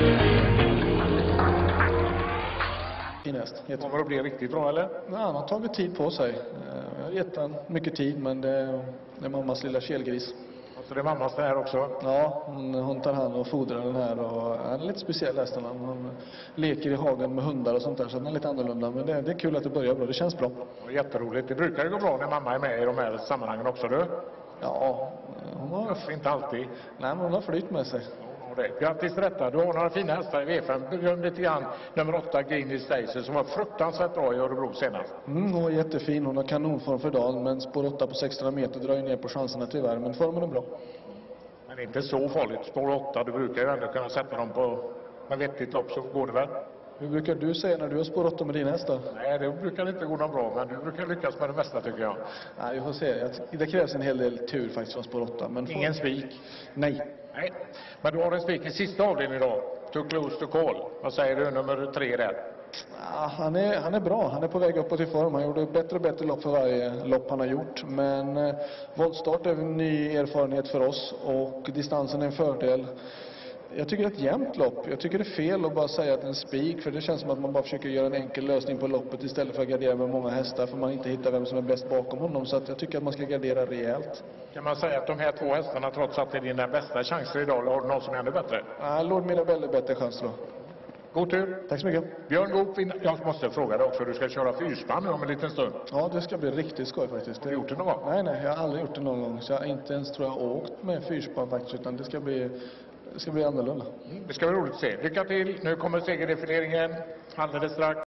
Kommer det att bli riktigt bra eller? Ja, han har tagit tid på sig. Jag har gett han mycket tid, men det är mammas lilla kelgris. Så det är mammas det här också? Ja, hon tar hand och fodrar den här. Och han är lite speciell hästen. Han leker i hagen med hundar och sånt där, så han är lite annorlunda. Men det är kul att det börjar bra, det känns bra. Jätteroligt. Det brukar ju gå bra när mamma är med i de här sammanhangen också, du? Ja, hon har... Kanske inte alltid. Nej, men hon har flytt med sig. Grattis till detta. Du har några fina hästar i V5. Bedöm lite grann nummer 8 Green Stacy som var fruktansvärt bra i Örebro senast. Hon var jättefin. Hon har kanonform för dagen, men spår 8 på 600 meter drar ju ner på chanserna tyvärr. Men formen är bra. Men inte så farligt. Spår 8, du brukar ju ändå kunna sätta dem på med vettigt lopp, så går det väl. Hur brukar du säga när du har spår 8 med dina hästar? Nej, det brukar inte gå något bra, men du brukar lyckas med det mesta tycker jag. Nej, vi får se. Det krävs en hel del tur faktiskt från spår 8. Men ingen spik? Nej. Nej. Men du har en spik i sista avdelningen idag. Too close to call. Vad säger du, nummer 3 där? Ja, han är bra. Han är på väg uppåt i form. Han gjorde bättre och bättre lopp för varje lopp han har gjort. Men voltstart är en ny erfarenhet för oss och distansen är en fördel. Jag tycker det är ett jämnt lopp. Jag tycker det är fel att bara säga att det är en spik, för det känns som att man bara försöker göra en enkel lösning på loppet istället för att gardera med många hästar, för man inte hittar vem som är bäst bakom honom. Så att jag tycker att man ska gardera rejält. Kan man säga att de här 2 hästarna trots att det är dina bästa chanser idag, eller har du någon som är ännu bättre? Ja, Lord Mirabelle är bättre chans då. God tur. Tack så mycket. Björn Goop, jag måste fråga dig också, du ska köra fyrspann nu om en liten stund. Ja, det ska bli riktigt skoj faktiskt. Har du gjort det någon gång? Nej, jag har aldrig gjort det någon gång. Så jag har inte ens, tror jag, åkt med fyrspann faktiskt, utan det ska bli annorlunda. Det ska bli roligt att se. Lycka till. Nu kommer segerdefileringen alldeles strax.